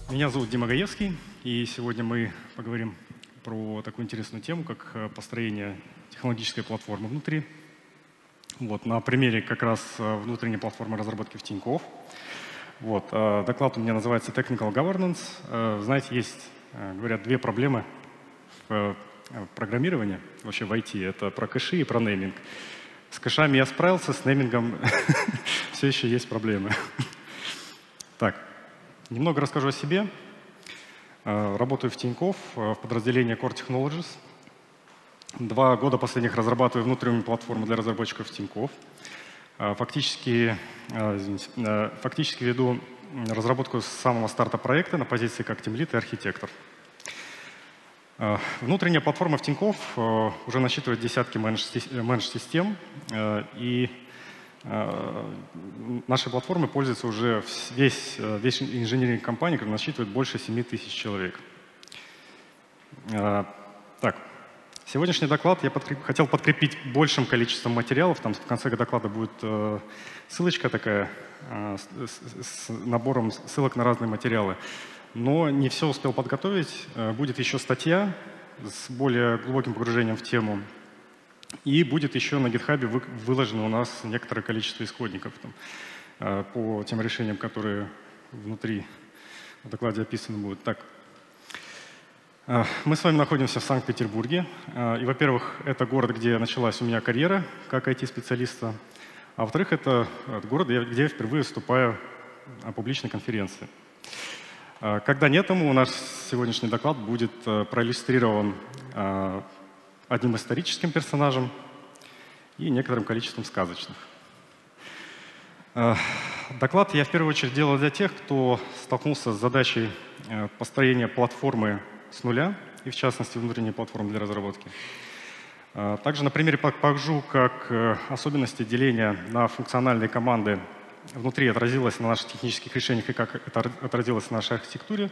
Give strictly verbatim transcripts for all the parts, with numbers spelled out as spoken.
Меня зовут Дима Гаевский, и сегодня мы поговорим про такую интересную тему, как построение технологической платформы внутри. Вот, на примере как раз внутренней платформы разработки в Тинькофф. Вот, доклад у меня называется Technical Governance. Знаете, есть, говорят, две проблемы в программировании, вообще в ай ти. Это про кэши и про нейминг. С кэшами я справился, с неймингом все еще есть проблемы. Так, немного расскажу о себе. Работаю в Тинькофф в подразделении Core Technologies. Два года последних разрабатываю внутреннюю платформу для разработчиков Тинькофф. Фактически, извините, фактически веду разработку с самого старта проекта на позиции как тимлид и архитектор. Внутренняя платформа в Тинькофф уже насчитывает десятки менедж-систем, и нашей платформой пользуется уже весь, весь инженеринг компании, который насчитывает больше семи тысяч человек. Так, сегодняшний доклад я подкреп... хотел подкрепить большим количеством материалов. Там в конце доклада будет ссылочка такая с, с набором ссылок на разные материалы. Но не все успел подготовить. Будет еще статья с более глубоким погружением в тему. И будет еще на GitHub вы, выложено у нас некоторое количество исходников там, по тем решениям, которые внутри в докладе описаны будут. Так. Мы с вами находимся в Санкт-Петербурге. И, во-первых, это город, где началась у меня карьера как ай ти-специалиста. А во-вторых, это город, где я впервые выступаю на публичной конференции. Когда нет тому, наш сегодняшний доклад будет проиллюстрирован одним историческим персонажем и некоторым количеством сказочных. Доклад я в первую очередь делал для тех, кто столкнулся с задачей построения платформы с нуля, и в частности внутренней платформы для разработки. Также на примере покажу, как особенности деления на функциональные команды внутри отразилось на наших технических решениях и как это отразилось в нашей архитектуре.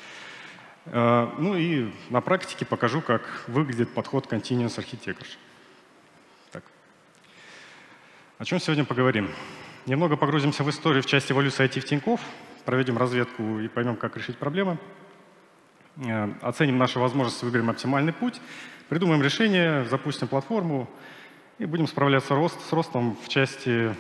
Ну и на практике покажу, как выглядит подход Continuous Architecture. Так. О чем сегодня поговорим? Немного погрузимся в историю в части эволюции ай ти в Тинькофф, проведем разведку и поймем, как решить проблемы. Оценим наши возможности, выберем оптимальный путь, придумаем решение, запустим платформу и будем справляться с ростом в части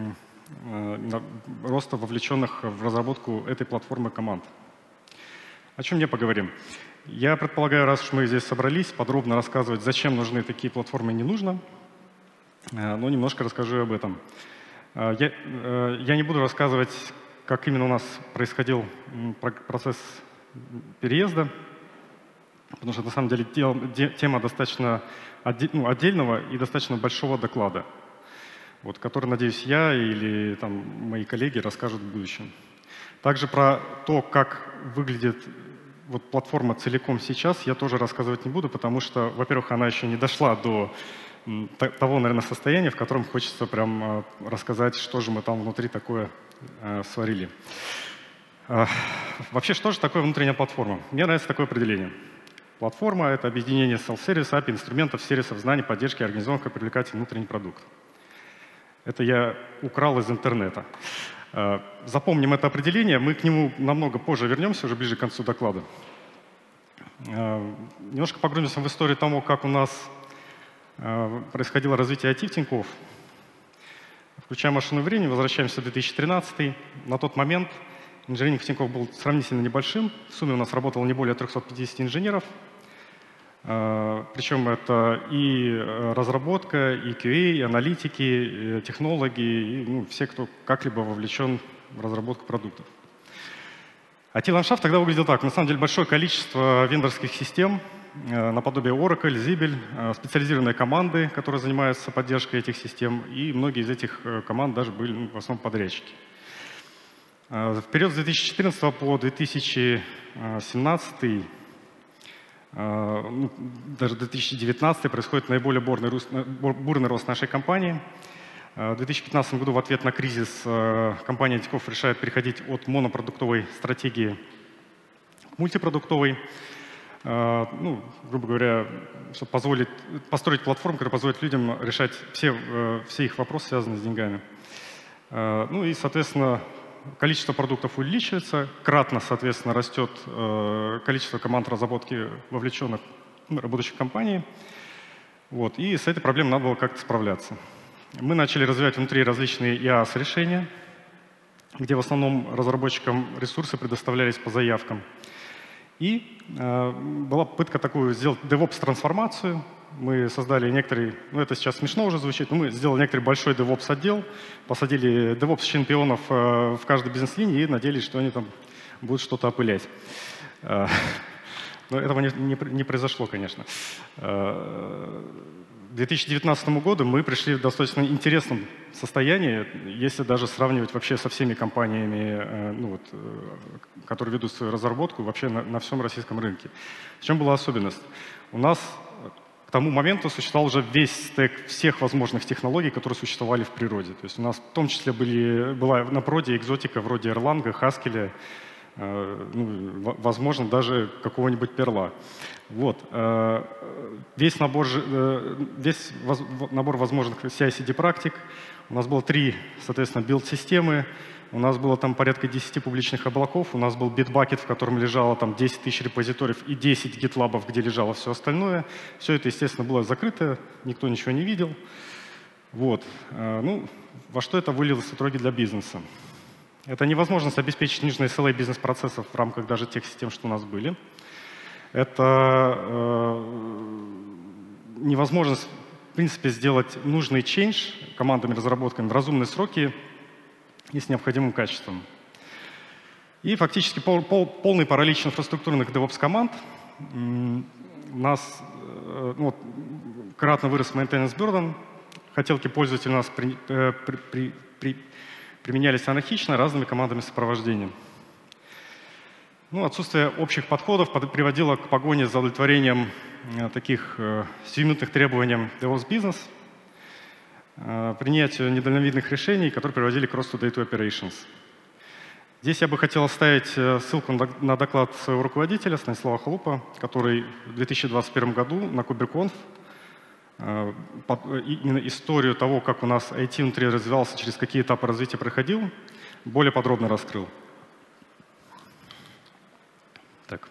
роста вовлеченных в разработку этой платформы команд. О чем я поговорим? Я предполагаю, раз уж мы здесь собрались, подробно рассказывать, зачем нужны такие платформы, не нужно, но немножко расскажу об этом. Я, я не буду рассказывать, как именно у нас происходил процесс переезда, потому что на самом деле тема достаточно отдельного и достаточно большого доклада, вот, который, надеюсь, я или там, мои коллеги расскажут в будущем. Также про то, как выглядит вот платформа целиком сейчас, я тоже рассказывать не буду, потому что, во-первых, она еще не дошла до того, наверное, состояния, в котором хочется прям рассказать, что же мы там внутри такое сварили. Вообще, что же такое внутренняя платформа? Мне нравится такое определение. Платформа — это объединение селф-сервиса, эй пи ай, инструментов, сервисов, знаний, поддержки, организованных, как привлекательный внутренний продукт. Это я украл из интернета. Запомним это определение, мы к нему намного позже вернемся, уже ближе к концу доклада. Немножко погрузимся в историю того, как у нас происходило развитие ай ти в Тинькофф. Включаем машину времени, возвращаемся в две тысячи тринадцатый. На тот момент инженеринг в Тинькофф был сравнительно небольшим. В сумме у нас работало не более трёхсот пятидесяти инженеров. Причем это и разработка, и кью эй, и аналитики, и технологи, и, ну, все, кто как-либо вовлечен в разработку продуктов. ай ти-ландшафт тогда выглядел так. На самом деле большое количество вендорских систем, наподобие Oracle, Zibel, специализированные команды, которые занимаются поддержкой этих систем, и многие из этих команд даже были, ну, в основном подрядчики. В период с две тысячи четырнадцатого по две тысячи семнадцатый, ну, даже две тысячи девятнадцатый происходит наиболее бурный рост, бурный рост нашей компании. В две тысячи пятнадцатом году в ответ на кризис компания Тинькофф решает переходить от монопродуктовой стратегии к мультипродуктовой. Ну, грубо говоря, чтобы позволить построить платформу, которая позволит людям решать все, все их вопросы, связанные с деньгами. Ну и, соответственно, количество продуктов увеличивается, кратно, соответственно, растет э, количество команд разработки, вовлеченных работающих в компании. Вот, и с этой проблемой надо было как-то справляться. Мы начали развивать внутри различные и ай эй эс-решения, где в основном разработчикам ресурсы предоставлялись по заявкам. И э, была попытка такую сделать DevOps-трансформацию. Мы создали некоторый, ну это сейчас смешно уже звучит, но мы сделали некоторый большой DevOps-отдел, посадили DevOps-чемпионов э, в каждой бизнес-линии и надеялись, что они там будут что-то опылять. Э, но этого не, не, не произошло, конечно. Э, к две тысячи девятнадцатому году мы пришли в достаточно интересном состоянии, если даже сравнивать вообще со всеми компаниями, э, ну вот, э, которые ведут свою разработку вообще на, на всем российском рынке. В чем была особенность? У нас к тому моменту существовал уже весь стек всех возможных технологий, которые существовали в природе. То есть у нас в том числе были, была на проде экзотика вроде Erlang, Haskell, э, ну, возможно, даже какого-нибудь перла. Вот. Э, весь набор, э, весь воз, набор возможных си ай си ди практик. У нас было три, соответственно, билд-системы. У нас было там порядка десяти публичных облаков, у нас был Bitbucket, в котором лежало там десять тысяч репозиториев и десять гитлабов, где лежало все остальное. Все это, естественно, было закрыто, никто ничего не видел. Вот. Ну, во что это вылилось в итоге для бизнеса? Это невозможность обеспечить нужные эс эл эй-бизнес-процессов в рамках даже тех систем, что у нас были. Это э, невозможность, в принципе, сделать нужный change командами, разработками в разумные сроки и с необходимым качеством. И фактически пол, пол, полный паралич инфраструктурных DevOps-команд. У нас ну, вот, кратно вырос maintenance burden. Хотелки пользователей у нас при, э, при, при, при, применялись анархично разными командами сопровождения. Ну, отсутствие общих подходов приводило к погоне за удовлетворением э, таких э, сиюминутных требований DevOps-бизнес, принятию недальновидных решений, которые приводили к росту Day-to Operations. Здесь я бы хотел оставить ссылку на доклад своего руководителя Станислава Халупа, который в две тысячи двадцать первом году на KubeConf именно историю того, как у нас ай ти внутри развивался, через какие этапы развития проходил, более подробно раскрыл. Так.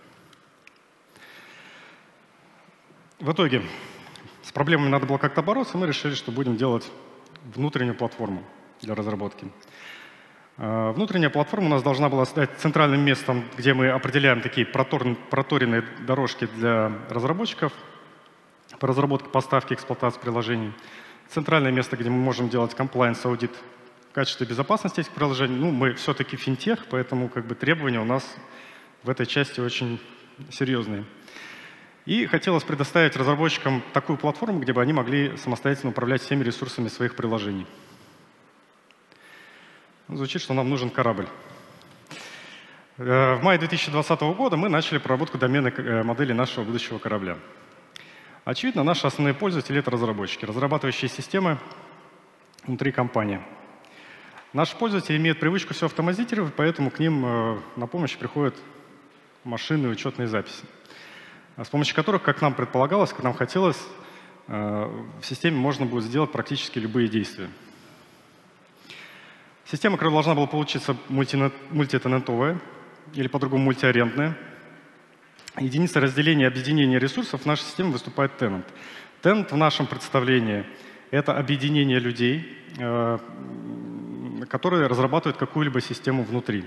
В итоге с проблемами надо было как-то бороться, мы решили, что будем делать внутреннюю платформу для разработки. Внутренняя платформа у нас должна была стать центральным местом, где мы определяем такие проторенные дорожки для разработчиков по разработке, поставке, эксплуатации приложений. Центральное место, где мы можем делать compliance, аудит качества и безопасности этих приложений. Ну, мы все-таки финтех, поэтому как бы требования у нас в этой части очень серьезные. И хотелось предоставить разработчикам такую платформу, где бы они могли самостоятельно управлять всеми ресурсами своих приложений. Звучит, что нам нужен корабль. В мае две тысячи двадцатого года мы начали проработку доменной модели нашего будущего корабля. Очевидно, наши основные пользователи — это разработчики, разрабатывающие системы внутри компании. Наши пользователи имеют привычку все автоматизировать, поэтому к ним на помощь приходят машинные учетные записи, с помощью которых, как нам предполагалось, как нам хотелось, в системе можно будет сделать практически любые действия. Система, которая должна была получиться мультитенантовая или по-другому мультиарендная. Единица разделения и объединения ресурсов в нашей системе выступает tenant. Tenant в нашем представлении — это объединение людей, которые разрабатывают какую-либо систему внутри.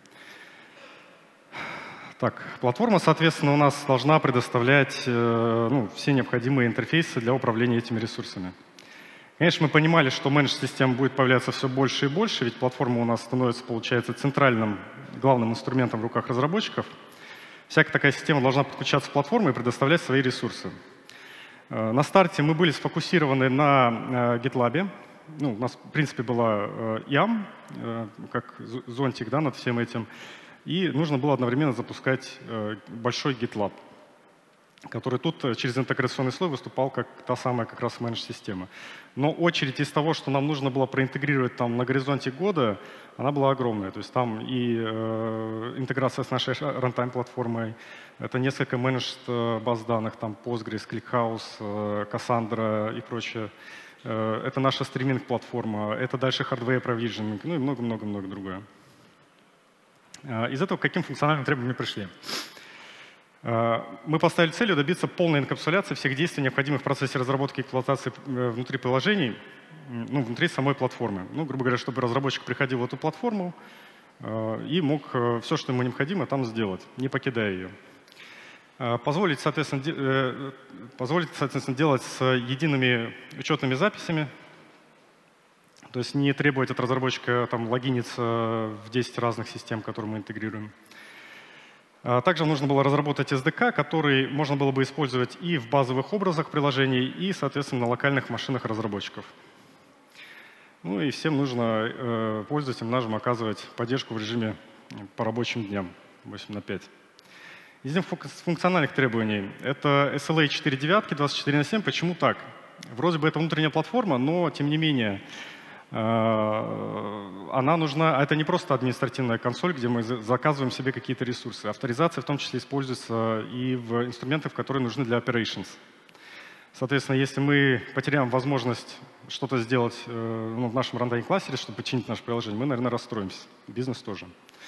Так, платформа, соответственно, у нас должна предоставлять ну, все необходимые интерфейсы для управления этими ресурсами. Конечно, мы понимали, что менедж-система будет появляться все больше и больше, ведь платформа у нас становится, получается, центральным, главным инструментом в руках разработчиков. Всякая такая система должна подключаться к платформе и предоставлять свои ресурсы. На старте мы были сфокусированы на GitLab. Ну, у нас, в принципе, была и эй эм, как зонтик, да, над всем этим. И нужно было одновременно запускать большой GitLab, который тут через интеграционный слой выступал как та самая как раз менедж-система. Но очередь из того, что нам нужно было проинтегрировать там на горизонте года, она была огромная. То есть там и э, интеграция с нашей рантайм-платформой, это несколько менедж баз данных, там Postgres, ClickHouse, э, Cassandra и прочее. Э, это наша стриминг-платформа, это дальше hardware provisioning, ну и много-много-много другое. Из этого к каким функциональным требованиям пришли? Мы поставили целью добиться полной инкапсуляции всех действий, необходимых в процессе разработки и эксплуатации внутри приложений, ну, внутри самой платформы. Ну, грубо говоря, чтобы разработчик приходил в эту платформу и мог все, что ему необходимо, там сделать, не покидая ее. Позволить, соответственно, де позволить, соответственно, делать с едиными учетными записями, то есть не требовать от разработчика там, логиниться в десять разных систем, которые мы интегрируем. Также нужно было разработать эс ди кей, который можно было бы использовать и в базовых образах приложений, и, соответственно, на локальных машинах разработчиков. Ну и всем нужно, э, пользователям нужно оказывать поддержку в режиме по рабочим дням восемь на пять. Из функциональных требований это эс эл эй четыре девятки, двадцать четыре на семь. Почему так? Вроде бы это внутренняя платформа, но тем не менее она нужна, а это не просто административная консоль, где мы заказываем себе какие-то ресурсы. Авторизация в том числе используется и в инструментах, которые нужны для operations. Соответственно, если мы потеряем возможность что-то сделать ну, в нашем рантайм-кластере, чтобы починить наше приложение, мы, наверное, расстроимся. Бизнес тоже.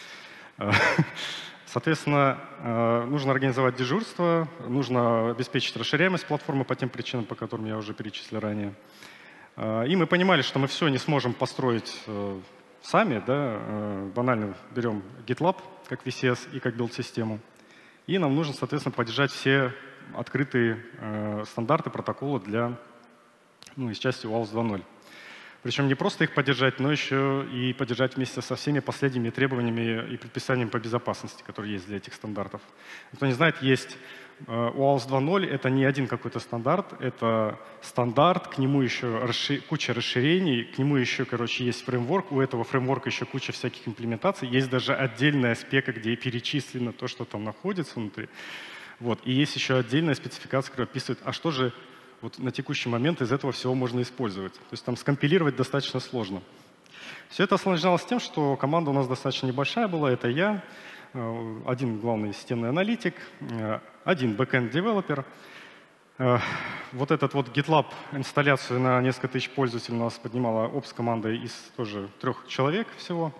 Соответственно, нужно организовать дежурство, нужно обеспечить расширяемость платформы по тем причинам, по которым я уже перечислил ранее. И мы понимали, что мы все не сможем построить сами. Да? Банально берем GitLab как ви си эс и как билд-систему. И нам нужно, соответственно, поддержать все открытые стандарты, протоколы для, ну, из части уаус два ноль. Причем не просто их поддержать, но еще и поддержать вместе со всеми последними требованиями и предписаниями по безопасности, которые есть для этих стандартов. Кто не знает, есть уаус два ноль — это не один какой-то стандарт, это стандарт, к нему еще расшир... куча расширений, к нему еще, короче, есть фреймворк, у этого фреймворка еще куча всяких имплементаций, есть даже отдельная спека, где перечислено то, что там находится внутри. Вот. И есть еще отдельная спецификация, которая описывает, а что же вот на текущий момент из этого всего можно использовать. То есть там скомпилировать достаточно сложно. Все это осложнялось тем, что команда у нас достаточно небольшая была, это я, один главный системный аналитик, один бэкэнд-девелопер. Вот этот вот GitLab инсталляцию на несколько тысяч пользователей у нас поднимала опс-команда из тоже трех человек всего.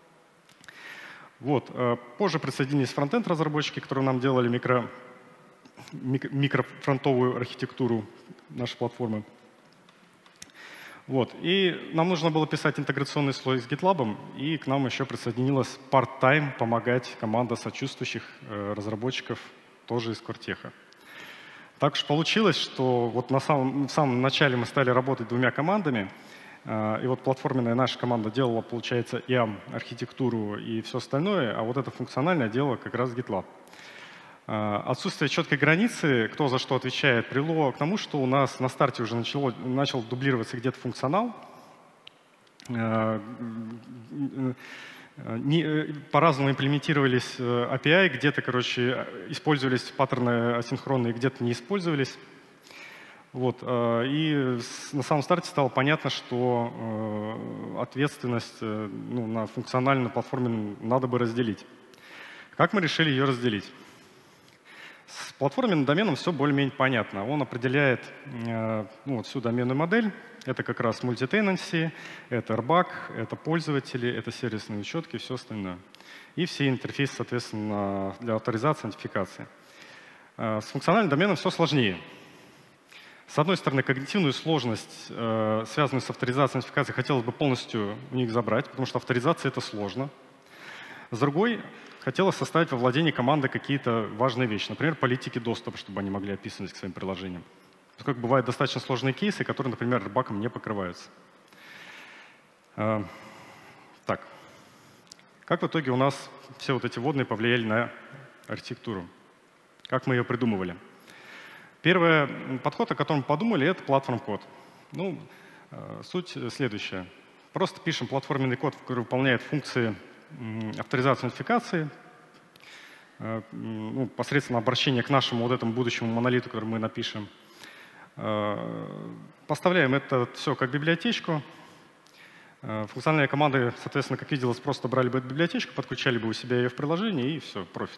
Вот. Позже присоединились фронтенд-разработчики, которые нам делали микро, микрофронтовую архитектуру нашей платформы. Вот. И нам нужно было писать интеграционный слой с GitLab, и к нам еще присоединилась part-time помогать команда сочувствующих э, разработчиков, тоже из Кортеха. Так уж получилось, что вот на самом, в самом начале мы стали работать двумя командами, э, и вот платформенная наша команда делала, получается, и эй эй эм, архитектуру и все остальное, а вот это функциональное дело как раз GitLab. Отсутствие четкой границы, кто за что отвечает, привело к тому, что у нас на старте уже начало, начал дублироваться где-то функционал. По-разному имплементировались эй пи ай, где-то, короче, использовались паттерны асинхронные, где-то не использовались. Вот. И на самом старте стало понятно, что ответственность ну, на функциональной платформе надо бы разделить. Как мы решили ее разделить? С платформенным доменом все более-менее понятно. Он определяет э, ну, вот всю доменную модель. Это как раз multi-tenancy, это эр бак, это пользователи, это сервисные учетки и все остальное. И все интерфейсы, соответственно, для авторизации, идентификации. Э, с функциональным доменом все сложнее. С одной стороны, когнитивную сложность, э, связанную с авторизацией, идентификацией, хотелось бы полностью у них забрать, потому что авторизация — это сложно. С другой, хотелось составить во владении команды какие-то важные вещи, например, политики доступа, чтобы они могли описывать к своим приложениям. Поскольку бывают достаточно сложные кейсы, которые, например, эр баком не покрываются. А, так. Как в итоге у нас все вот эти вводные повлияли на архитектуру? Как мы ее придумывали? Первый подход, о котором мы подумали, это платформ-код. Ну, суть следующая. Просто пишем платформенный код, который выполняет функции авторизации, идентификации, ну, посредством обращения к нашему вот этому будущему монолиту, который мы напишем. Поставляем это все как библиотечку. Функциональные команды, соответственно, как виделось, просто брали бы эту библиотечку, подключали бы у себя ее в приложение, и все, профит.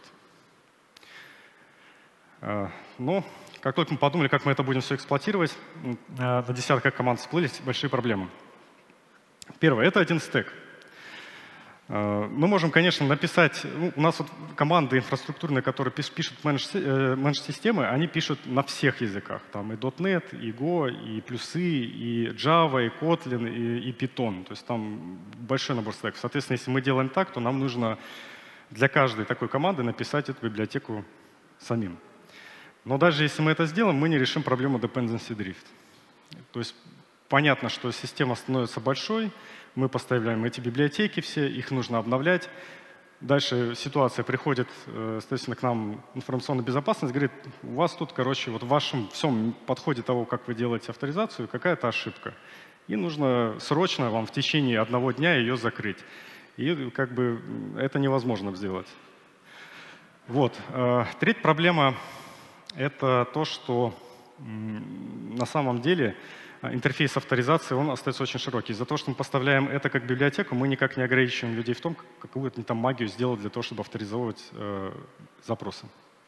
Но как только мы подумали, как мы это будем все эксплуатировать, на десятках команд всплыли большие проблемы. Первое — это один стэк. Мы можем, конечно, написать, ну, у нас вот команды инфраструктурные, которые пишут менедж-системы, они пишут на всех языках. Там и .дот нет, и Go, и плюсы, и Java, и Kotlin, и, и Python. То есть там большой набор стеков. Соответственно, если мы делаем так, то нам нужно для каждой такой команды написать эту библиотеку самим. Но даже если мы это сделаем, мы не решим проблему dependency drift. То есть понятно, что система становится большой, мы поставляем эти библиотеки все, их нужно обновлять. Дальше ситуация приходит, соответственно, к нам информационная безопасность, говорит, у вас тут, короче, вот в вашем всем подходе того, как вы делаете авторизацию, какая-то ошибка. И нужно срочно вам в течение одного дня ее закрыть. И как бы это невозможно сделать. Вот. Третья проблема — это то, что на самом деле интерфейс авторизации, он остается очень широкий. Из-за того, что мы поставляем это как библиотеку, мы никак не ограничиваем людей в том, какую-то там магию сделать для того, чтобы авторизовывать э, запросы.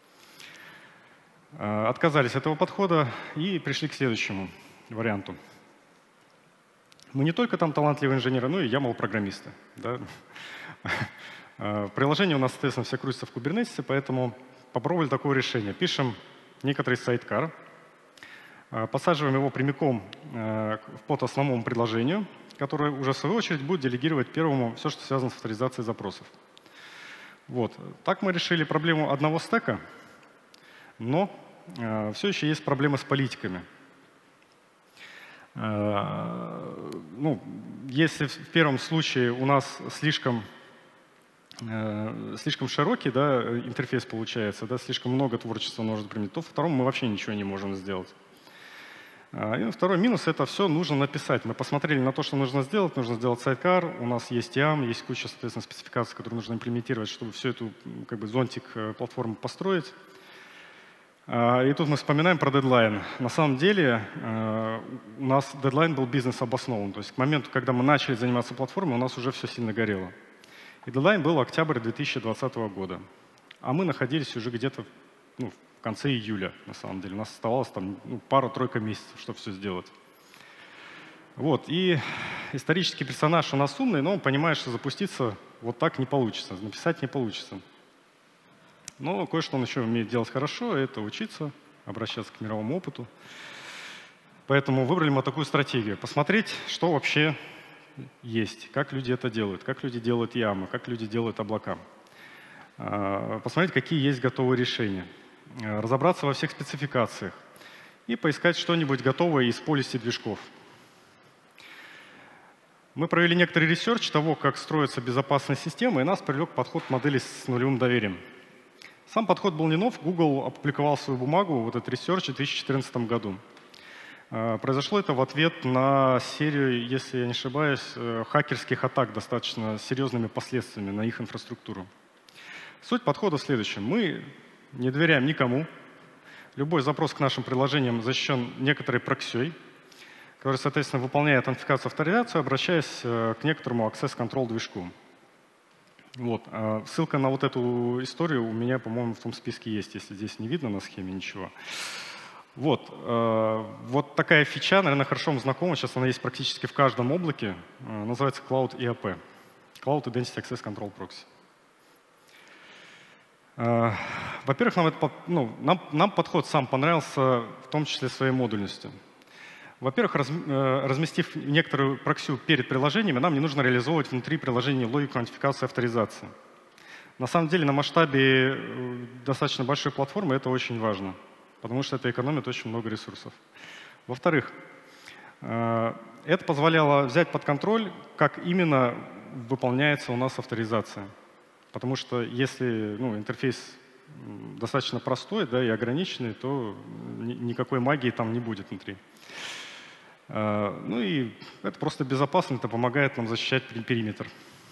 Э, отказались от этого подхода и пришли к следующему варианту. Мы не только там талантливые инженеры, но и ямл-программисты. Да? Приложение у нас, соответственно, все крутится в Kubernetes, поэтому попробовали такое решение. Пишем некоторый сайдкар, посаживаем его прямиком под основному предложению, которое уже в свою очередь будет делегировать первому все, что связано с авторизацией запросов. Вот. Так мы решили проблему одного стека, но все еще есть проблемы с политиками. Ну, если в первом случае у нас слишком, слишком широкий, да, интерфейс получается, да, слишком много творчества может применить, то в втором мы вообще ничего не можем сделать. И второй минус — это все нужно написать. Мы посмотрели на то, что нужно сделать. Нужно сделать сайдкар, у нас есть ям, есть куча, соответственно, спецификаций, которые нужно имплементировать, чтобы всю эту как бы, зонтик платформы построить. И тут мы вспоминаем про дедлайн. На самом деле у нас дедлайн был бизнес-обоснован. То есть к моменту, когда мы начали заниматься платформой, у нас уже все сильно горело. И дедлайн был октябрь две тысячи двадцатого года. А мы находились уже где-то ну, в конце июля, на самом деле. У нас оставалось там ну, пара-тройка месяцев, чтобы все сделать. Вот. И исторический персонаж у нас умный, но он понимает, что запуститься вот так не получится, написать не получится. Но кое-что он еще умеет делать хорошо, это учиться, обращаться к мировому опыту. Поэтому выбрали мы такую стратегию. Посмотреть, что вообще есть, как люди это делают, как люди делают ямы, как люди делают облака. Посмотреть, какие есть готовые решения. Разобраться во всех спецификациях и поискать что-нибудь готовое из полиси движков. Мы провели некоторый ресерч того, как строится безопасная система, и нас привлек подход модели с нулевым доверием. Сам подход был не нов. Google опубликовал свою бумагу, вот этот ресерч, в две тысячи четырнадцатом году. Произошло это в ответ на серию, если я не ошибаюсь, хакерских атак достаточно серьезными последствиями на их инфраструктуру. Суть подхода в следующем. Мы не доверяем никому. Любой запрос к нашим приложениям защищен некоторой проксей, который, соответственно, выполняет аутентификацию, авторизацию, обращаясь к некоторому access control движку. Вот. Ссылка на вот эту историю у меня, по-моему, в том списке есть, если здесь не видно на схеме ничего. Вот. Вот такая фича, наверное, хорошо вам знакома, сейчас она есть практически в каждом облаке, называется Cloud и эй пи, Cloud Identity Access Control Proxy. Во-первых, нам, это, ну, нам, нам подход сам понравился, в том числе своей модульностью. Во-первых, раз, разместив некоторую проксию перед приложениями, нам не нужно реализовывать внутри приложения логику аутентификации и авторизации. На самом деле, на масштабе достаточно большой платформы это очень важно, потому что это экономит очень много ресурсов. Во-вторых, это позволяло взять под контроль, как именно выполняется у нас авторизация. Потому что если ну, интерфейс достаточно простой, да, и ограниченный, то никакой магии там не будет внутри. Ну и это просто безопасно, это помогает нам защищать периметр.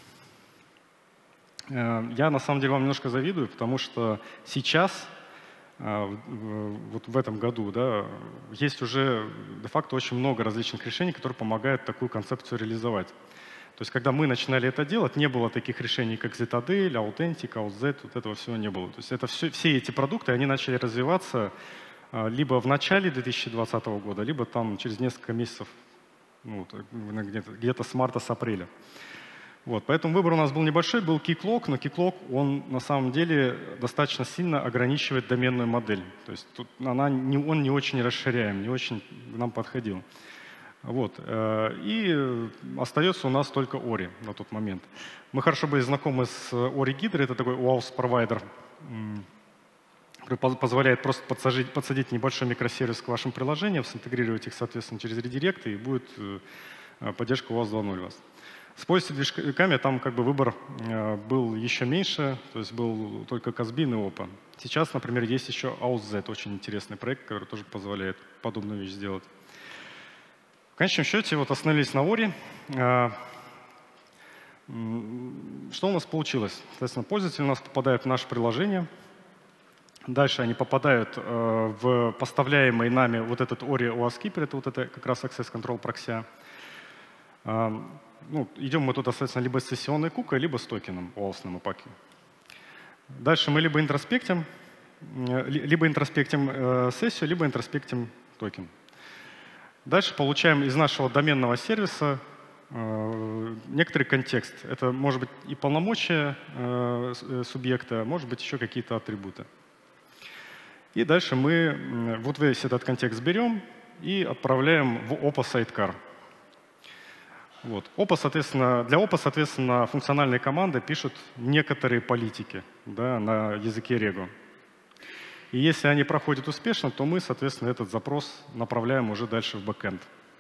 Я на самом деле вам немножко завидую, потому что сейчас, вот в этом году, да, есть уже де-факто очень много различных решений, которые помогают такую концепцию реализовать. То есть, когда мы начинали это делать, не было таких решений, как Zetadeal, Authentic, OutZ, вот этого всего не было. То есть, это все, все эти продукты, они начали развиваться либо в начале две тысячи двадцатого года, либо там через несколько месяцев, ну, где-то, где-то с марта, с апреля. Вот, поэтому выбор у нас был небольшой, был Keycloak, но Keycloak, он на самом деле достаточно сильно ограничивает доменную модель. То есть тут она не, он не очень расширяем, не очень нам подходил. Вот, и остается у нас только Ori на тот момент. Мы хорошо были знакомы с Ori Hydra, это такой уаус-провайдер, который позволяет просто подсадить, подсадить небольшой микросервис к вашим приложениям, синтегрировать их, соответственно, через редиректы, и будет поддержка у вас два ноль у вас. С движками там как бы выбор был еще меньше, то есть был только Казбин и Опа. Сейчас, например, есть еще AusZ, очень интересный проект, который тоже позволяет подобную вещь сделать. В конечном счете вот остановились на Ori. Что у нас получилось? Соответственно, пользователи у нас попадают в наше приложение. Дальше они попадают в поставляемый нами вот этот Ori о эй эс Keeper, это вот это как раз Access Control Proxy. Ну, идем мы туда, соответственно, либо с сессионной кукой, либо с токеном о эй эс и паке. Дальше мы либо интроспектим, либо интроспектим э, сессию, либо интроспектим токен. Дальше получаем из нашего доменного сервиса э, некоторый контекст. Это может быть и полномочия э, субъекта, может быть еще какие-то атрибуты. И дальше мы вот весь этот контекст берем и отправляем в Опа Sidecar. Вот. Опа, соответственно, для Опа, соответственно, функциональные команды пишут некоторые политики, да, на языке Rego. И если они проходят успешно, то мы, соответственно, этот запрос направляем уже дальше в бэкэнд.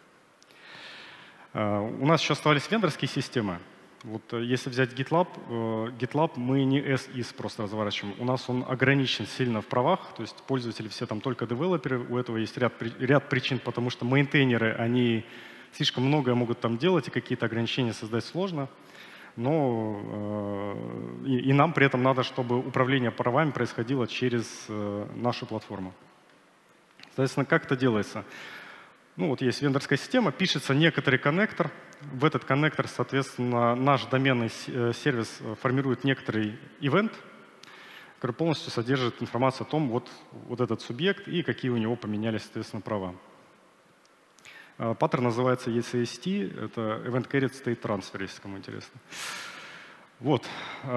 Uh, у нас еще оставались вендорские системы. Вот, если взять GitLab, uh, GitLab мы не эс ай эс просто разворачиваем. У нас он ограничен сильно в правах, то есть пользователи все там только девелоперы. У этого есть ряд, ряд причин, потому что мейнтейнеры, они слишком многое могут там делать, и какие-то ограничения создать сложно. Но э, и, и нам при этом надо, чтобы управление правами происходило через э, нашу платформу. Соответственно, как это делается? Ну, вот есть вендорская система, пишется некоторый коннектор. В этот коннектор, соответственно, наш доменный сервис формирует некоторый ивент, который полностью содержит информацию о том, вот, вот этот субъект и какие у него поменялись, соответственно, права. Паттерн называется и си эс ти, это Event Carried State Transfer, если кому интересно. Вот.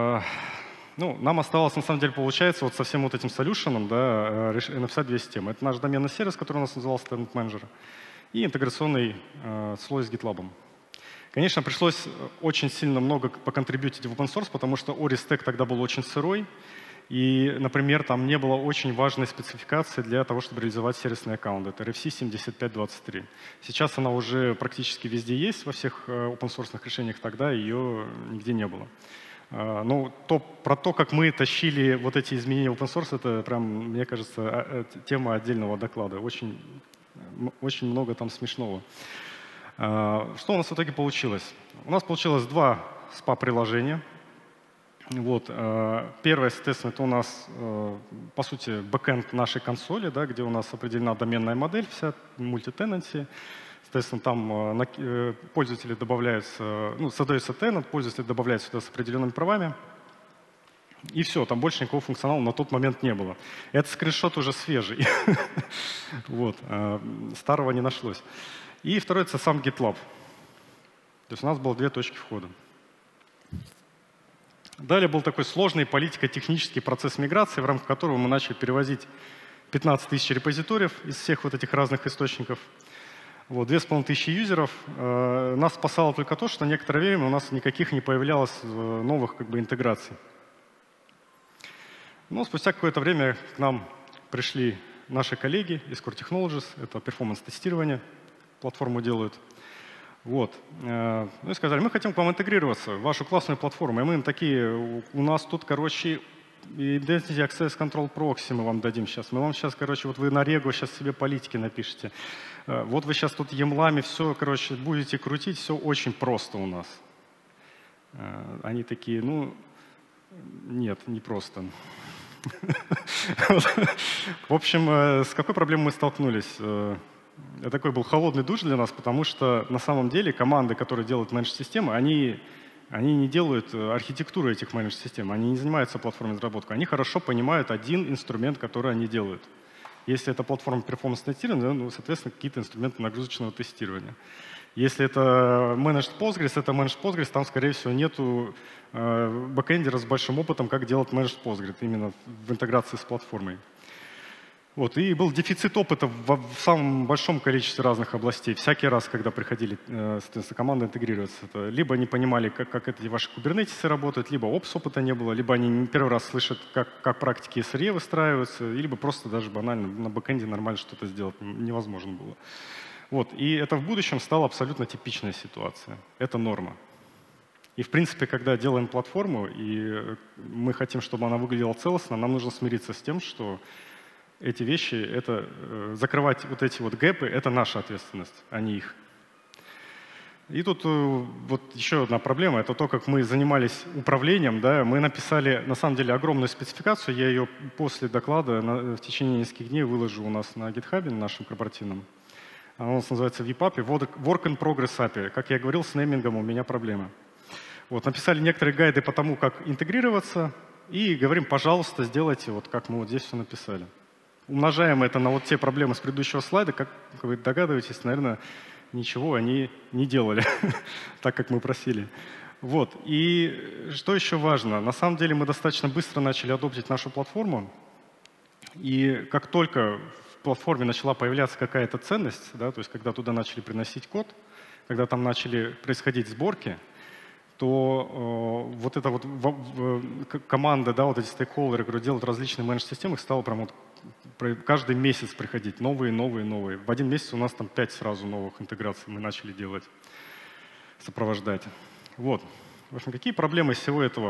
Ну, нам осталось, на самом деле, получается, вот со всем вот этим солюшеном, да, написать две системы. Это наш доменный сервис, который у нас назывался Tenant Manager, и интеграционный э, слой с GitLab. Конечно, пришлось очень сильно много поконтрибьютить в open source, потому что Ori Stack тогда был очень сырой, и, например, там не было очень важной спецификации для того, чтобы реализовать сервисный аккаунт. Это эр эф си семьдесят пять двадцать три. Сейчас она уже практически везде есть, во всех open source решениях, тогда ее нигде не было. Ну, то, про то, как мы тащили вот эти изменения в open source, это прям, мне кажется, тема отдельного доклада. Очень, очень много там смешного. Что у нас в итоге получилось? У нас получилось два спа-приложения. Вот. Первое, соответственно, это у нас, по сути, бэкэнд нашей консоли, да, где у нас определена доменная модель, вся мультитенанси. Соответственно, там пользователи добавляются, ну, создается тенант, пользователи добавляются сюда с определенными правами. И все, там больше никакого функционала на тот момент не было. Этот скриншот уже свежий. Вот. Старого не нашлось. И второе, это сам GitLab. То есть у нас было две точки входа. Далее был такой сложный политико-технический процесс миграции, в рамках которого мы начали перевозить пятнадцать тысяч репозиториев из всех вот этих разных источников. Вот, две с половиной тысячи юзеров. Э, нас спасало только то, что некоторое время у нас никаких не появлялось э, новых как бы, интеграций. Но спустя какое-то время к нам пришли наши коллеги из Core Technologies, это перформанс-тестирование, платформу делают. Вот. Э, ну и сказали, мы хотим к вам интегрироваться в вашу классную платформу. И мы им такие, у нас тут, короче, Identity Access Control Proxy мы вам дадим сейчас. Мы вам сейчас, короче, вот вы на Rego сейчас себе политики напишите. Вот вы сейчас тут емлами все, короче, будете крутить, все очень просто у нас. Они такие, ну, нет, не просто. В общем, с какой проблемой мы столкнулись? Это такой был холодный душ для нас, потому что на самом деле команды, которые делают менедж-системы, они... Они не делают архитектуру этих менедж-систем, они не занимаются платформой разработки. Они хорошо понимают один инструмент, который они делают. Если это платформа перформанс-тестирования, ну, соответственно, какие-то инструменты нагрузочного тестирования. Если это Managed Postgres, это Managed Postgres, там, скорее всего, нету э, бэкэндера с большим опытом, как делать Managed Postgres, именно в интеграции с платформой. Вот, и был дефицит опыта в, в самом большом количестве разных областей. Всякий раз, когда приходили э, команды интегрироваться, это либо не понимали, как, как эти ваши кубернетисы работают, либо опс-опыта не было, либо они первый раз слышат, как, как практики эс эр и выстраиваются, либо просто даже банально на бэкэнде нормально что-то сделать невозможно было. Вот, и это в будущем стала абсолютно типичная ситуация. Это норма. И, в принципе, когда делаем платформу, и мы хотим, чтобы она выглядела целостно, нам нужно смириться с тем, что эти вещи, это э, закрывать вот эти вот гэпы, это наша ответственность, а не их. И тут э, вот еще одна проблема, это то, как мы занимались управлением. Да, мы написали, на самом деле, огромную спецификацию, я ее после доклада на, в течение нескольких дней выложу у нас на GitHub, на нашем корпоративном. Она у нас называется ви пап, Work in Progress эй пи ай. Как я говорил, с неймингом у меня проблемы. Вот, написали некоторые гайды по тому, как интегрироваться, и говорим, пожалуйста, сделайте, вот как мы вот здесь все написали. Умножаем это на вот те проблемы с предыдущего слайда, как вы догадываетесь, наверное, ничего они не делали, так как мы просили. Вот. И что еще важно? На самом деле мы достаточно быстро начали адоптить нашу платформу, и как только в платформе начала появляться какая-то ценность, да, то есть когда туда начали приносить код, когда там начали происходить сборки, то э, вот эта вот в, в, команда, да, вот эти стейкхолдеры, которые делают различные менедж-системы, их стало прям вот каждый месяц приходить новые, новые, новые. В один месяц у нас там пять сразу новых интеграций мы начали делать, сопровождать. Вот. В общем, какие проблемы из всего этого?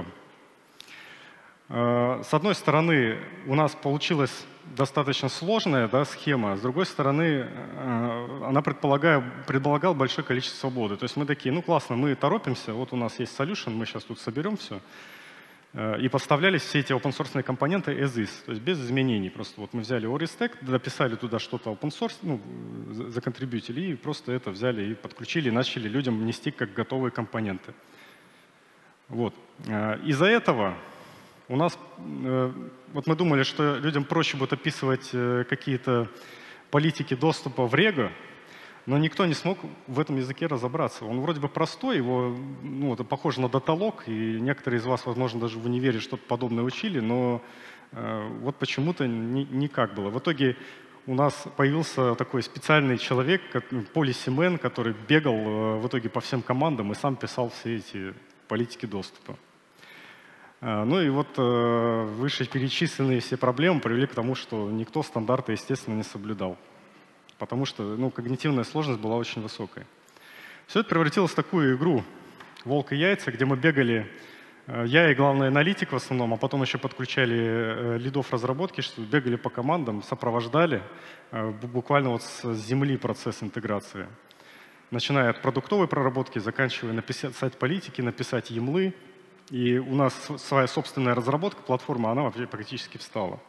С одной стороны, у нас получилась достаточно сложная, да, схема, с другой стороны, она предполагала большое количество свободы. То есть мы такие, ну классно, мы торопимся, вот у нас есть solution, мы сейчас тут соберем все. И поставлялись все эти open-source компоненты as is, то есть без изменений. Просто вот мы взяли о эр и Stack, дописали туда что-то open-source, ну, законтрибьютили, и просто это взяли и подключили, и начали людям нести как готовые компоненты. Вот. Из-за этого у нас, вот мы думали, что людям проще будет описывать какие-то политики доступа в Rego, но никто не смог в этом языке разобраться. Он вроде бы простой, его, ну, это похоже на даталог, и некоторые из вас, возможно, даже в универе что-то подобное учили, но э, вот почему-то ни, никак было. В итоге у нас появился такой специальный человек, полисимен, который бегал э, в итоге по всем командам и сам писал все эти политики доступа. Э, ну и вот э, вышеперечисленные все проблемы привели к тому, что никто стандарты, естественно, не соблюдал. Потому что, ну, когнитивная сложность была очень высокая. Все это превратилось в такую игру «Волк и яйца», где мы бегали, я и главный аналитик в основном, а потом еще подключали лидов разработки, что бегали по командам, сопровождали буквально вот с земли процесс интеграции. Начиная от продуктовой проработки, заканчивая написать политики, написать емлы. И у нас своя собственная разработка, платформа, она вообще практически встала.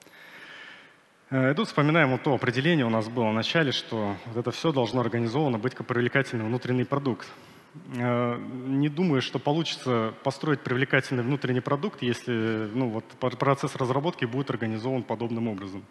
И тут вспоминаем вот то определение у нас было в начале, что вот это все должно организовано быть как привлекательный внутренний продукт. Не думаю, что получится построить привлекательный внутренний продукт, если, ну, вот, процесс разработки будет организован подобным образом.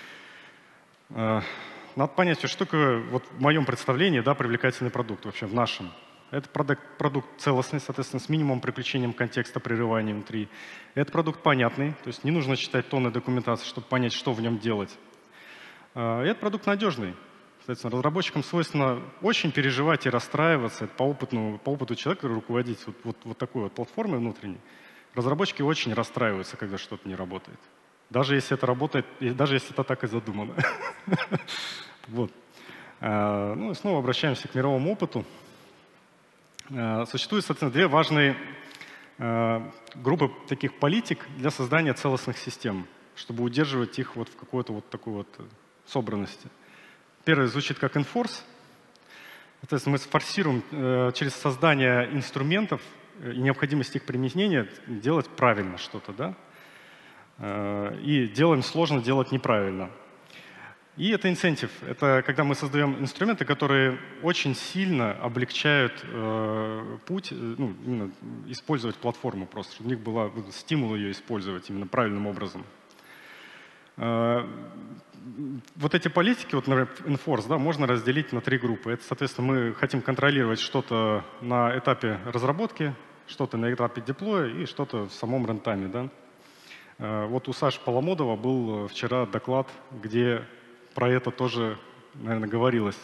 Надо понять, что такое вот в моем представлении, да, привлекательный продукт вообще в нашем. Это продукт, продукт целостный, соответственно, с минимумом приключением контекста, прерывания внутри. Это продукт понятный, то есть не нужно читать тонны документации, чтобы понять, что в нем делать. И это продукт надежный. Соответственно, разработчикам свойственно очень переживать и расстраиваться. Это по, опыту, по опыту человека руководить вот, вот, вот такой вот платформой внутренней. Разработчики очень расстраиваются, когда что-то не работает. Даже если это работает, даже если это так и задумано. Вот. Ну и снова обращаемся к мировому опыту. Существует, соответственно, две важные э, группы таких политик для создания целостных систем, чтобы удерживать их вот в какой-то вот такой вот собранности. Первый звучит как enforce. Соответственно, мы форсируем э, через создание инструментов и необходимость их применения делать правильно что-то, да? Э, и делаем сложно делать неправильно. И это инцентив. Это когда мы создаем инструменты, которые очень сильно облегчают э, путь, ну, именно использовать платформу просто, чтобы у них был стимул ее использовать именно правильным образом. Э, вот эти политики, вот, например, enforce, да, можно разделить на три группы. Это, соответственно, мы хотим контролировать что-то на этапе разработки, что-то на этапе деплоя и что-то в самом рантайме. Да. Вот у Саши Поломодова был вчера доклад, где про это тоже, наверное, говорилось.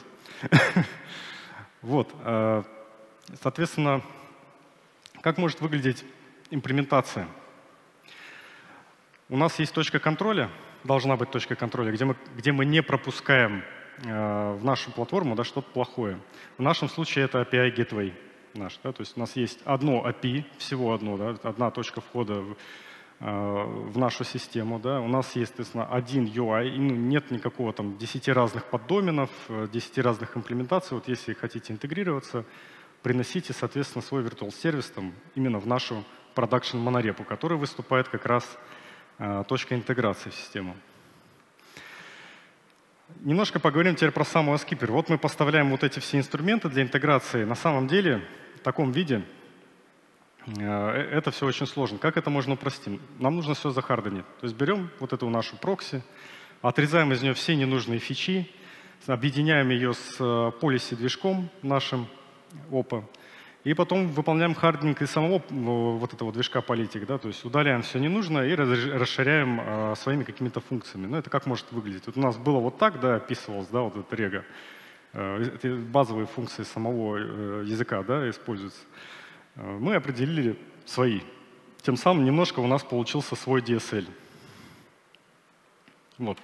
Вот. Соответственно, как может выглядеть имплементация? У нас есть точка контроля, должна быть точка контроля, где мы, где мы не пропускаем э, в нашу платформу, да, что-то плохое. В нашем случае это эй пи ай Gateway наш. Да, то есть у нас есть одно эй пи ай, всего одно, да, одна точка входа в, э, в нашу систему. Да. У нас есть, соответственно, один ю ай, и, ну, нет никакого там десяти разных поддоменов, десяти разных имплементаций. Вот если хотите интегрироваться, приносите, соответственно, свой virtual сервис там, именно в нашу продакшн монорепу, который выступает как раз точка интеграции в систему. Немножко поговорим теперь про сам о эс Keeper. Вот мы поставляем вот эти все инструменты для интеграции. На самом деле, в таком виде это все очень сложно. Как это можно упростить? Нам нужно все захарденить. То есть берем вот эту нашу прокси, отрезаем из нее все ненужные фичи, объединяем ее с policy-движком нашим опа, и потом выполняем хардинг из самого вот этого движка политик, да, то есть удаляем все ненужное и расширяем а, своими какими-то функциями. Ну, это как может выглядеть? Вот у нас было вот так, да, описывалось, да, вот это рега. Это базовые функции самого языка, да, используются. Мы определили свои. Тем самым немножко у нас получился свой ди эс эл. Вот.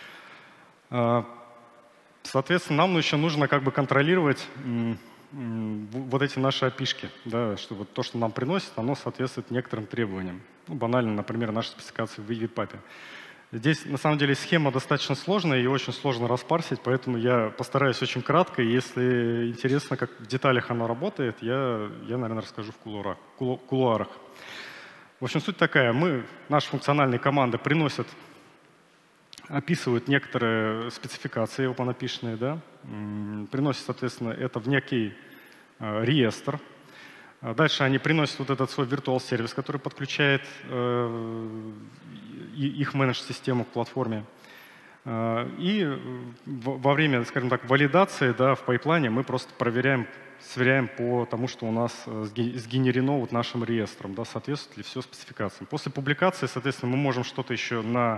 Соответственно, нам еще нужно как бы контролировать вот эти наши эй пи ай-шки, да, чтобы то, что нам приносит, оно соответствует некоторым требованиям. Ну, банально, например, нашей спецификации в випапе. Здесь, на самом деле, схема достаточно сложная и очень сложно распарсить, поэтому я постараюсь очень кратко. Если интересно, как в деталях она работает, я, я наверное, расскажу в кулуарах. кулуарах. В общем, суть такая. Мы, наши функциональные команды приносят, описывают некоторые спецификации OpenAPI-шные, да, приносят, соответственно, это в некий э, реестр. Дальше они приносят вот этот свой virtual сервис, который подключает э, их менедж-систему к платформе. Э, и во время, скажем так, валидации, да, в пайплайне мы просто проверяем, сверяем по тому, что у нас сгенерено вот нашим реестром, да, соответствует ли все спецификациям. После публикации, соответственно, мы можем что-то еще на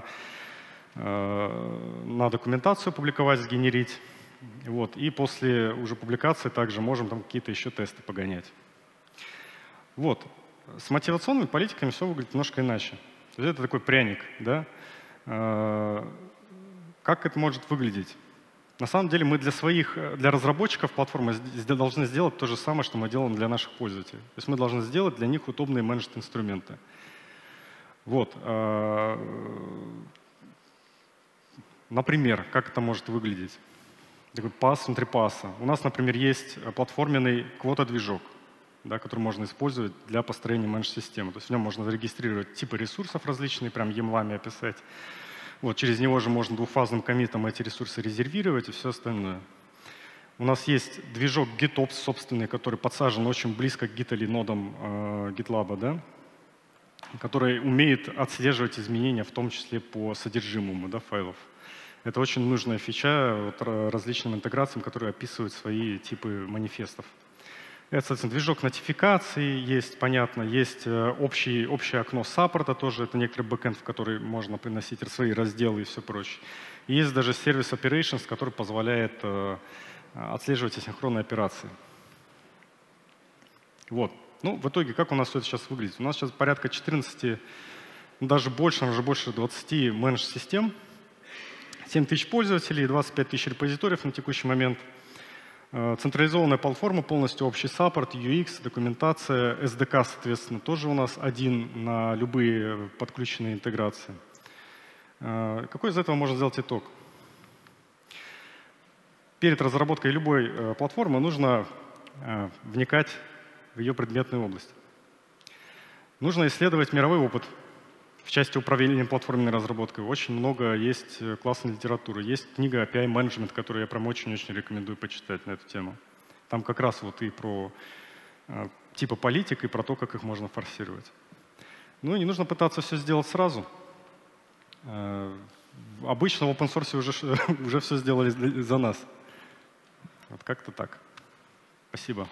на документацию публиковать, сгенерить. Вот. И после уже публикации также можем там какие-то еще тесты погонять. Вот. С мотивационными политиками все выглядит немножко иначе. То есть это такой пряник. Да? Как это может выглядеть? На самом деле мы для своих, для разработчиков платформы должны сделать то же самое, что мы делаем для наших пользователей. То есть мы должны сделать для них удобные менеджмент-инструменты. Вот. Например, как это может выглядеть? Такой пас внутри паса. У нас, например, есть платформенный квота-движок, да, который можно использовать для построения менедж-системы. То есть в нем можно зарегистрировать типы ресурсов различные, прям емлами описать. Вот, через него же можно двухфазным коммитом эти ресурсы резервировать и все остальное. У нас есть движок GitOps собственный, который подсажен очень близко к Git или нодам э, GitLab, да, который умеет отслеживать изменения, в том числе по содержимому, да, файлов. Это очень нужная фича вот, различным интеграциям, которые описывают свои типы манифестов. Это, соответственно, движок нотификации есть, понятно, есть общий, общее окно саппорта тоже, это некоторый бэкэнд, в который можно приносить свои разделы и все прочее. И есть даже сервис Operations, который позволяет э, отслеживать асинхронные операции. Вот. Ну, в итоге, как у нас все это сейчас выглядит? У нас сейчас порядка четырнадцати, даже больше, уже больше двадцати менедж-систем, семь тысяч пользователей, двадцать пять тысяч репозиториев на текущий момент. Централизованная платформа, полностью общий саппорт, ю экс, документация, эс ди кей, соответственно, тоже у нас один на любые подключенные интеграции. Какой из этого можно сделать итог? Перед разработкой любой платформы нужно вникать в ее предметную область. Нужно исследовать мировой опыт в части управления платформенной разработкой. Очень много есть классной литературы. Есть книга эй пи ай Management, которую я прям очень-очень рекомендую почитать на эту тему. Там как раз вот и про э, типы политик, и про то, как их можно форсировать. Ну и не нужно пытаться все сделать сразу. Э, обычно в open source уже, уже все сделали за нас. Вот как-то так. Спасибо.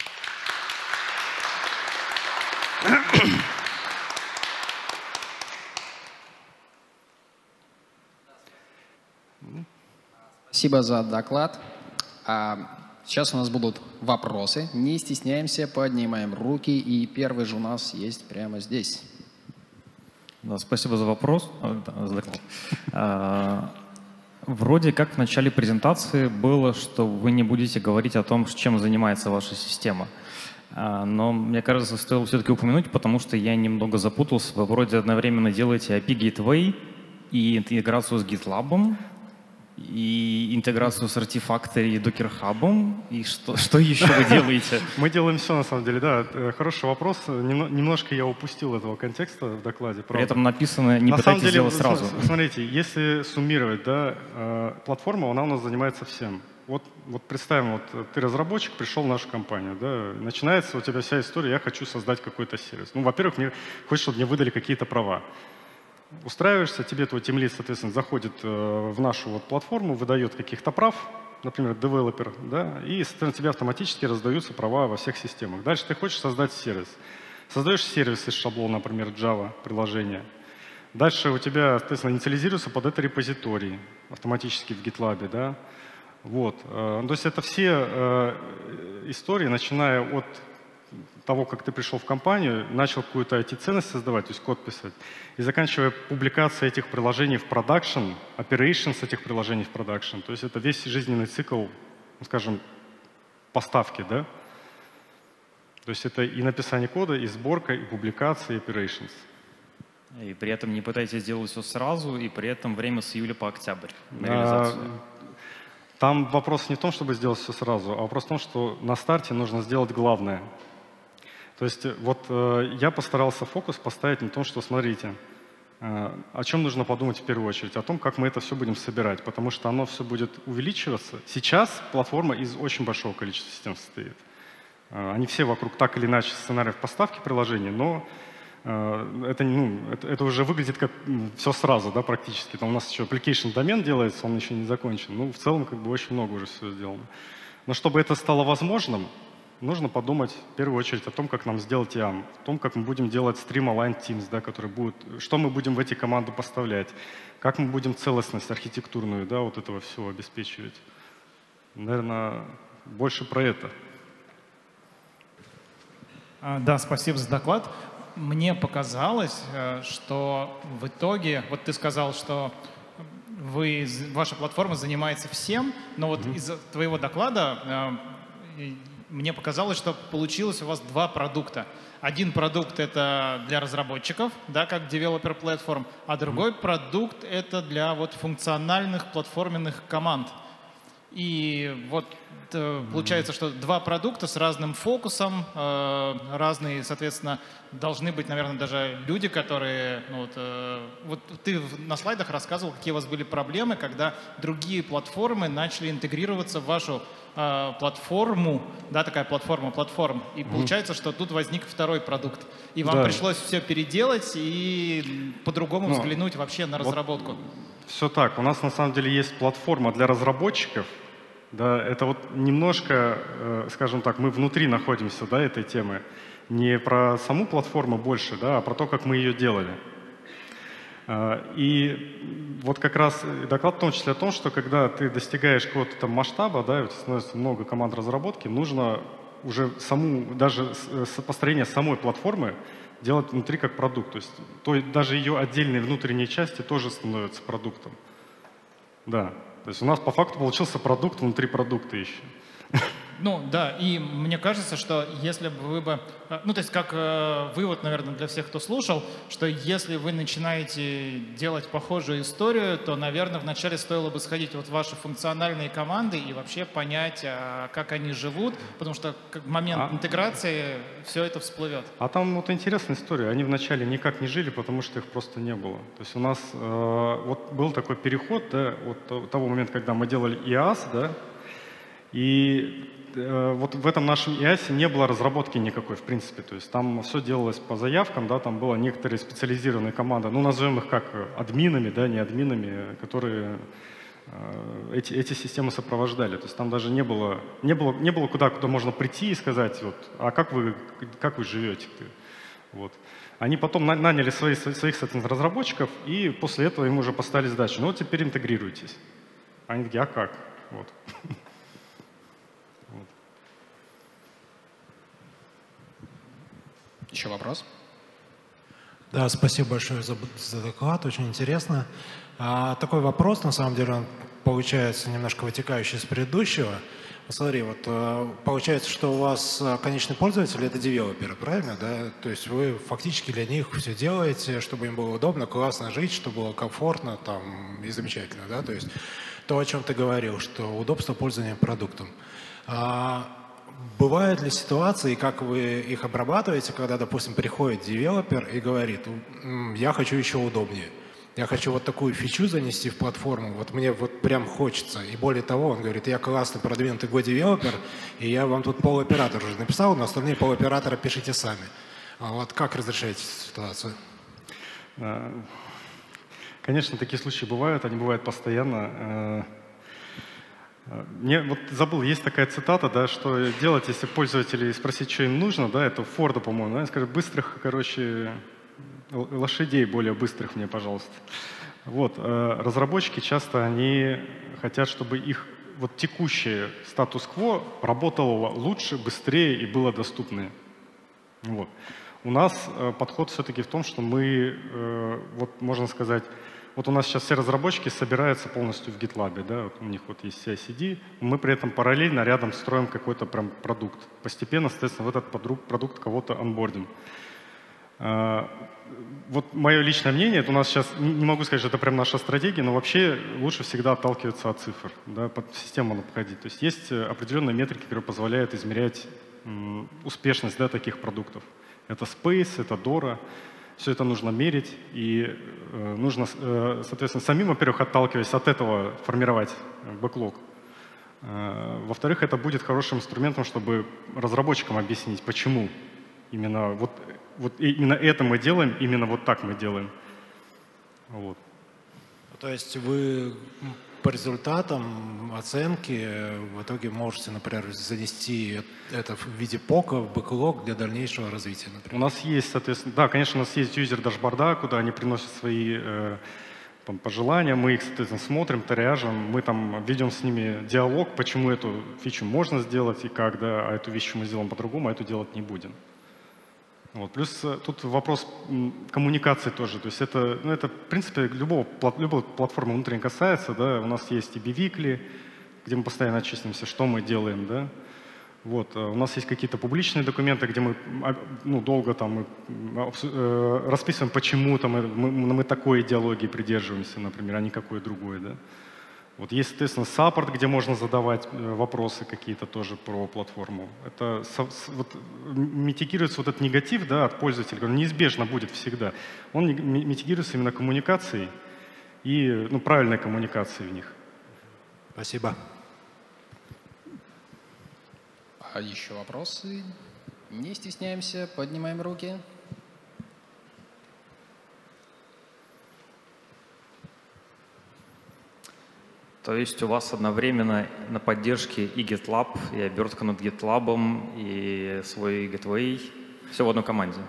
Спасибо за доклад. Сейчас у нас будут вопросы. Не стесняемся, поднимаем руки. И первый же у нас есть прямо здесь. Да, спасибо за вопрос. За доклад. А, вроде как в начале презентации было, что вы не будете говорить о том, чем занимается ваша система. А, но мне кажется, стоило все-таки упомянуть, потому что я немного запутался. Вы вроде одновременно делаете эй пи ай Gateway и интеграцию с GitLab, и интеграцию с Artifactory и Docker Hub, и что, что еще вы делаете? Мы делаем все, на самом деле, да. Хороший вопрос. Немножко я упустил этого контекста в докладе. При этом написано «не пытайтесь делать сразу». Смотрите, если суммировать, да, платформа, она у нас занимается всем. Вот, вот представим, вот ты разработчик, пришел в нашу компанию, да, начинается у тебя вся история, я хочу создать какой-то сервис. Ну, во-первых, мне хочется, чтобы мне выдали какие-то права. Устраиваешься, тебе твой тимлид, соответственно, заходит э, в нашу вот платформу, выдает каких-то прав, например, девелопер, да, и, соответственно, тебе автоматически раздаются права во всех системах. Дальше ты хочешь создать сервис. Создаешь сервис из шаблона, например, Java приложение. Дальше у тебя, соответственно, инициализируется под это репозиторий автоматически в GitLab, да. Вот. Э, то есть это все э, истории, начиная от того, как ты пришел в компанию, начал какую-то ай ти-ценность создавать, то есть код писать, и заканчивая публикацией этих приложений в продакшн, operations этих приложений в продакшн. То есть это весь жизненный цикл, скажем, поставки, да? То есть это и написание кода, и сборка, и публикация, и operations. И при этом не пытайтесь делать все сразу, и при этом время с июля по октябрь на реализацию. Там вопрос не в том, чтобы сделать все сразу, а вопрос в том, что на старте нужно сделать главное. То есть вот э, я постарался фокус поставить на том, что, смотрите, э, о чем нужно подумать в первую очередь, о том, как мы это все будем собирать, потому что оно все будет увеличиваться. Сейчас платформа из очень большого количества систем состоит. Э, они все вокруг так или иначе сценариев поставки приложений, но э, это, ну, это, это уже выглядит как все сразу, да, практически. Там у нас еще application домен делается, он еще не закончен. Ну, в целом, как бы очень много уже всего сделано. Но чтобы это стало возможным, нужно подумать в первую очередь о том, как нам сделать и эй эм, о том, как мы будем делать Stream-Aligned Teams, да, которые будут, что мы будем в эти команды поставлять, как мы будем целостность архитектурную, да, вот этого всего обеспечивать. Наверное, больше про это. Да, спасибо за доклад. Мне показалось, что в итоге, вот ты сказал, что вы, ваша платформа занимается всем, но вот mm-hmm. из твоего доклада мне показалось, что получилось у вас два продукта. Один продукт — это для разработчиков, да, как developer platform, а другой mm-hmm. продукт — это для вот функциональных платформенных команд. И вот получается, что два продукта с разным фокусом, э, разные, соответственно, должны быть, наверное, даже люди, которые... Ну, вот, э, вот ты на слайдах рассказывал, какие у вас были проблемы, когда другие платформы начали интегрироваться в вашу э, платформу, да, такая платформа платформ, и mm-hmm. получается, что тут возник второй продукт. И вам да. пришлось все переделать и по-другому ну, взглянуть вообще на разработку. Вот все так. У нас на самом деле есть платформа для разработчиков. Да, это вот немножко, скажем так, мы внутри находимся, да, этой темы. Не про саму платформу больше, да, а про то, как мы ее делали. И вот как раз доклад в том числе о том, что когда ты достигаешь какого-то там масштаба, да, и у тебя становится много команд разработки, нужно уже саму, даже построение самой платформы делать внутри как продукт. То есть то, даже ее отдельные внутренние части тоже становятся продуктом. Да. То есть у нас по факту получился продукт внутри продукта еще. Ну да, и мне кажется, что если бы вы бы... Ну то есть как э, вывод, наверное, для всех, кто слушал, что если вы начинаете делать похожую историю, то, наверное, вначале стоило бы сходить вот в ваши функциональные команды и вообще понять, а, как они живут, потому что в момент а? интеграции все это всплывет. А там вот интересная история. Они вначале никак не жили, потому что их просто не было. То есть у нас э, вот был такой переход, да, от того момента, когда мы делали ай эй эс, да, И э, вот в этом нашем и эй ай не было разработки никакой, в принципе. То есть там все делалось по заявкам, да, там было некоторые специализированные команды, ну, назовем их как админами, да, не админами, которые э, эти, эти системы сопровождали. То есть там даже не было, не было, не было куда, куда можно прийти и сказать, вот, а как вы, как вы живете? Вот. Они потом наняли свои, своих, соответственно, разработчиков, и после этого им уже поставили задачу. Ну вот теперь интегрируйтесь. Они такие, а как? Вот. Вот. Еще вопрос? Да, спасибо большое за, за доклад, очень интересно. А, такой вопрос, на самом деле, он получается немножко вытекающий из предыдущего. Смотри, вот получается, что у вас конечный пользователь — это девелоперы, правильно, да? То есть вы фактически для них все делаете, чтобы им было удобно, классно жить, чтобы было комфортно там, и замечательно, да? То есть то, о чем ты говорил, что удобство пользования продуктом. А бывают ли ситуации, как вы их обрабатываете, когда, допустим, приходит девелопер и говорит, я хочу еще удобнее. Я хочу вот такую фичу занести в платформу, вот мне вот прям хочется. И более того, он говорит, я классный продвинутый Go-девелопер, и я вам тут пол-оператор уже написал, но остальные пол-оператора пишите сами. А вот как разрешаете ситуацию? Конечно, такие случаи бывают, они бывают постоянно. Мне вот забыл, есть такая цитата, да, что делать, если пользователей спросить, что им нужно, да, это Форда, по-моему, да, скажет, быстрых, короче, лошадей более быстрых мне, пожалуйста. Вот, э, разработчики часто они хотят, чтобы их вот текущее статус-кво работало лучше, быстрее и было доступнее. Вот. У нас э, подход все-таки в том, что мы, э, вот можно сказать, вот у нас сейчас все разработчики собираются полностью в GitLab, да, вот у них вот есть си ай си ди, мы при этом параллельно рядом строим какой-то прям продукт. Постепенно, соответственно, в этот продукт, продукт кого-то онбордим. Вот мое личное мнение, это у нас сейчас, не могу сказать, что это прям наша стратегия, но вообще лучше всегда отталкиваться от цифр, да, под систему надо подходить. То есть есть определенные метрики, которые позволяют измерять м, успешность, да, таких продуктов. Это Space, это Dora, все это нужно мерить, и э, нужно, э, соответственно, самим, во-первых, отталкиваясь от этого, формировать бэклог. Э, во-вторых, это будет хорошим инструментом, чтобы разработчикам объяснить, почему именно вот Вот именно это мы делаем, именно вот так мы делаем. Вот. То есть вы по результатам оценки в итоге можете, например, занести это в виде пока в бэклог для дальнейшего развития, например? У нас есть, соответственно, да, конечно, у нас есть юзер дашборда, куда они приносят свои э, там, пожелания, мы их, соответственно, смотрим, таряжем, мы там ведем с ними диалог, почему эту фичу можно сделать и как, да, а эту вещь мы сделаем по-другому, а эту делать не будем. Вот. Плюс тут вопрос коммуникации тоже. То есть это, ну, это в принципе, любого, любой платформы внутренне касается. Да? У нас есть и би-викли, где мы постоянно отчислимся, что мы делаем. Да? Вот. У нас есть какие-то публичные документы, где мы ну, долго там, мы, э, расписываем, почему там, мы, мы такой идеологии придерживаемся, например, а не какой другой. Да? Вот есть, соответственно, саппорт, где можно задавать вопросы какие-то тоже про платформу. Это вот, митигируется вот этот негатив, да, от пользователя, он неизбежно будет всегда. Он митигируется именно коммуникацией и ну, правильной коммуникацией в них. Спасибо. А еще вопросы? Не стесняемся, поднимаем руки. То есть у вас одновременно на поддержке и GitLab, и обертка над GitLab, и свой Gateway, все в одной команде?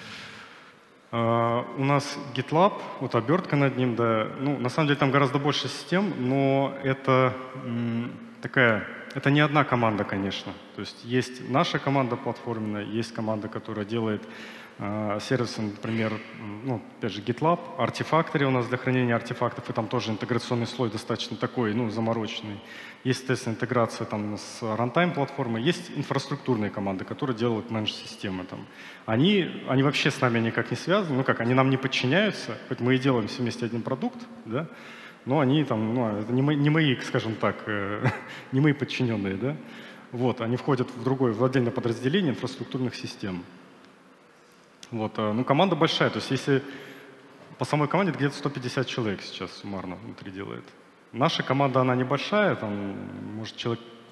Uh, у нас GitLab, вот обертка над ним, да. Ну, на самом деле там гораздо больше систем, но это м, такая, это не одна команда, конечно. То есть есть наша команда платформенная, есть команда, которая делает Uh, сервисы, например, ну, опять же, GitLab, Artifactory у нас для хранения артефактов, и там тоже интеграционный слой достаточно такой, ну, замороченный. Есть, естественно, интеграция там с runtime-платформой, есть инфраструктурные команды, которые делают менедж-системы. Там. Они, они вообще с нами никак не связаны, ну как, они нам не подчиняются, хоть мы и делаем все вместе один продукт, да, но они там, ну, это не мои, не мои, скажем так, э, не мои подчиненные, да. Вот, они входят в другое, в отдельное подразделение инфраструктурных систем. Вот, ну, команда большая, то есть если по самой команде где-то сто пятьдесят человек сейчас суммарно внутри делает. Наша команда, она небольшая, там, может, человек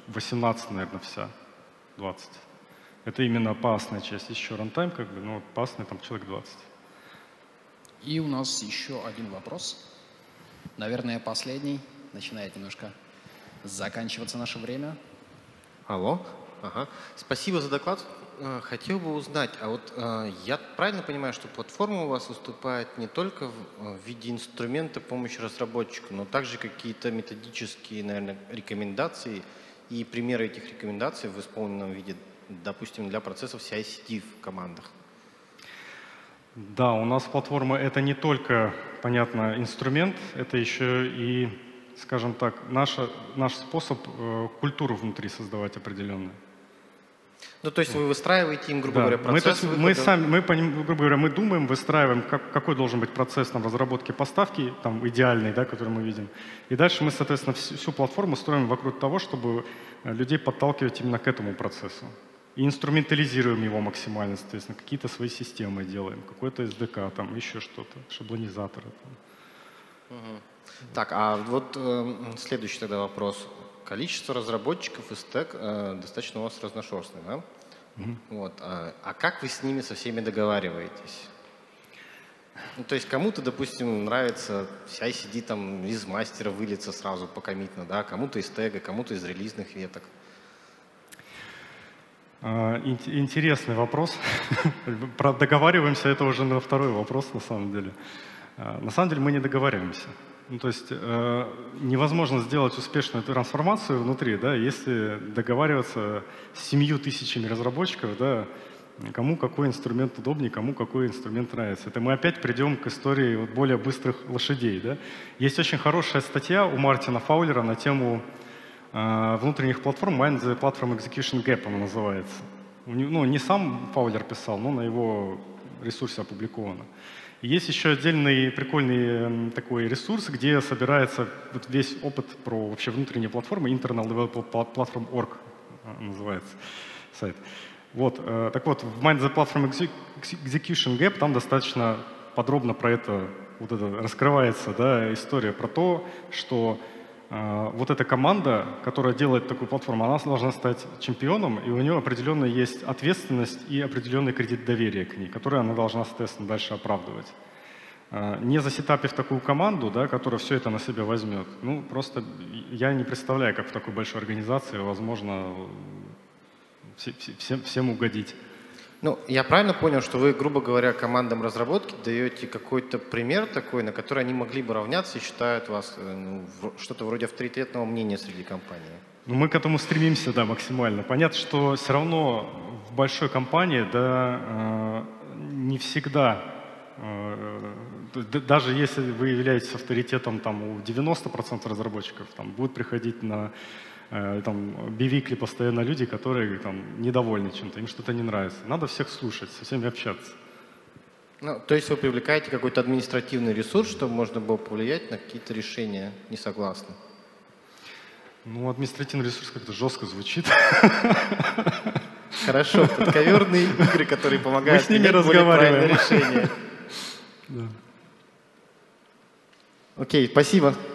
восемнадцать, наверное, вся, двадцать. Это именно пасная часть, еще рантайм, как бы, но пасная там человек двадцать. И у нас еще один вопрос. Наверное, последний. Начинает немножко заканчиваться наше время. Алло. Ага. Спасибо за доклад. Хотел бы узнать, а вот я правильно понимаю, что платформа у вас выступает не только в виде инструмента помощи разработчику, но также какие-то методические, наверное, рекомендации и примеры этих рекомендаций в исполненном виде, допустим, для процессов си ай си ди в командах? Да, у нас платформа — это не только, понятно, инструмент, это еще и, скажем так, наша, наш способ э, культуру внутри создавать определенную. Ну, то есть вы выстраиваете им, грубо да. говоря, процесс мы, выхода? Мы сами, мы, грубо говоря, мы думаем, выстраиваем, как, какой должен быть процесс там, разработки поставки, там, идеальный, да, который мы видим. И дальше мы, соответственно, всю, всю платформу строим вокруг того, чтобы людей подталкивать именно к этому процессу. И инструментализируем его максимально, соответственно, какие-то свои системы делаем, какой-то эс ди кей, там, еще что-то, шаблонизаторы. Там. Угу. Так, а вот э, следующий тогда вопрос. Количество разработчиков и стэк э, достаточно у вас разношерстное, да? Угу. Вот, а, а как вы с ними со всеми договариваетесь? Ну, то есть кому-то, допустим, нравится си ай си ди там из мастера вылиться сразу покоммитно, да? Кому-то из тега, кому-то из релизных веток. Интересный вопрос. Про договариваемся, это уже на второй вопрос на самом деле. На самом деле мы не договариваемся. Ну, то есть э, невозможно сделать успешную трансформацию внутри, да, если договариваться с семью тысячами разработчиков, да, кому какой инструмент удобнее, кому какой инструмент нравится. Это мы опять придем к истории вот более быстрых лошадей. Да. Есть очень хорошая статья у Мартина Фаулера на тему внутренних платформ, Mind the Platform Execution Gap она называется. Ну, не сам Фаулер писал, но на его ресурсе опубликовано. И есть еще отдельный прикольный такой ресурс, где собирается вот весь опыт про вообще внутренние платформы, Internal Development Platform точка орг называется сайт. Вот, так вот, в Mind the Platform Execution Gap там достаточно подробно про это, вот это раскрывается, да, история про то, что вот эта команда, которая делает такую платформу, она должна стать чемпионом, и у нее определенно есть ответственность и определенный кредит доверия к ней, который она должна, соответственно, дальше оправдывать. Не засетапив такую команду, да, которая все это на себя возьмет, ну, просто я не представляю, как в такой большой организации возможно всем, всем угодить. Ну, я правильно понял, что вы, грубо говоря, командам разработки даете какой-то пример такой, на который они могли бы равняться и считают вас ну, что-то вроде авторитетного мнения среди компаний? Ну, мы к этому стремимся, да, максимально. Понятно, что все равно в большой компании, да, э, не всегда, э, даже если вы являетесь авторитетом там, у девяноста процентов разработчиков, там, будут приходить на там бивикли постоянно люди, которые там недовольны чем-то, им что-то не нравится. Надо всех слушать, со всеми общаться. Ну, то есть вы привлекаете какой-то административный ресурс, чтобы можно было повлиять на какие-то решения, не согласны? Ну, административный ресурс как-то жестко звучит. Хорошо, подковерные игры, которые помогают принять более правильное решение. Окей, спасибо.